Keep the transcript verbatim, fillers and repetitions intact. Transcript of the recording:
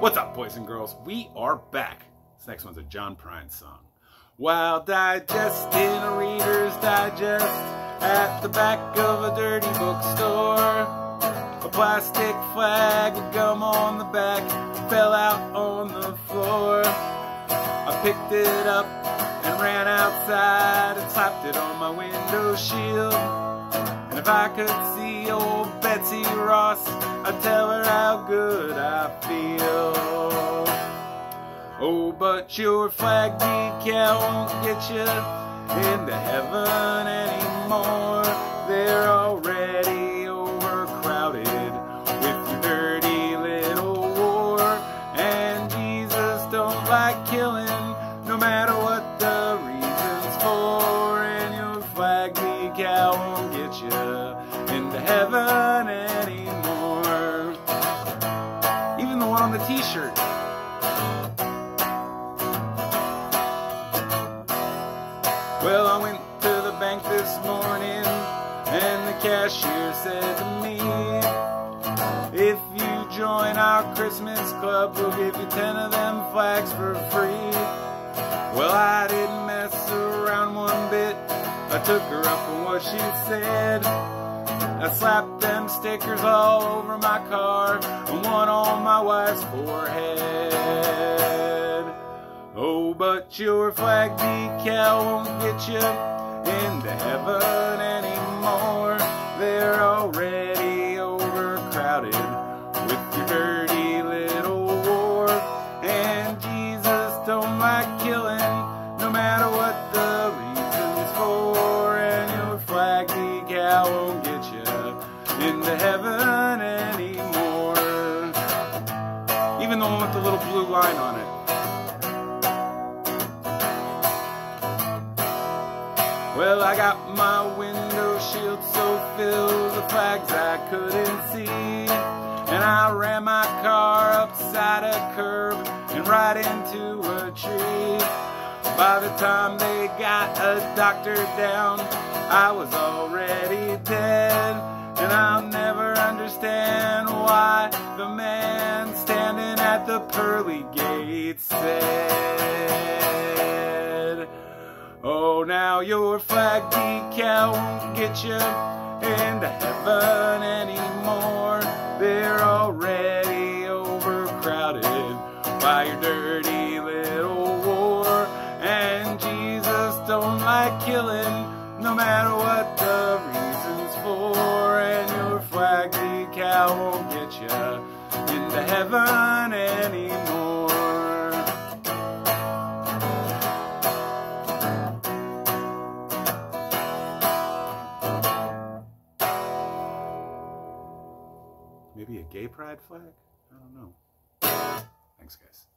What's up, boys and girls? We are back. This next one's a John Prine song. While digesting a Reader's Digest at the back of a dirty bookstore, a plastic flag with gum on the back fell out on the floor. I picked it up and ran outside and slapped it on my window shield. And if I could see old Betsy Ross, I'd tell her how good I feel. Oh, but your flag decal won't get you into heaven anymore. They're already overcrowded with your dirty little war. And Jesus don't like killing, no matter what the reason's for. And your flag decal won't get you into heaven anymore. Even the one on the t-shirt. Well, I went to the bank this morning and the cashier said to me, if you join our Christmas club, we'll give you ten of them flags for free. Well, I didn't mess around one bit. I took her up on what she said. I slapped them stickers all over my car and one on my wife's forehead. Oh, but your flag decal won't get you into heaven anymore. They're already overcrowded with your dirty little war. And Jesus don't like killing, no matter what the reason's for. And your flag decal won't get you into heaven anymore. Even the one with the little blue line on it. Well, I got my window shield so filled with flags I couldn't see, and I ran my car upside a curb and right into a tree. By the time they got a doctor down, I was already dead. And I'll never understand why the man standing at the pearly gates said, oh, now your flag decal won't get you into heaven anymore. They're already overcrowded by your dirty little war. And Jesus don't like killing, no matter what the reason's for. And your flag decal won't get you into heaven anymore. Maybe a gay pride flag? I don't know. Thanks, guys.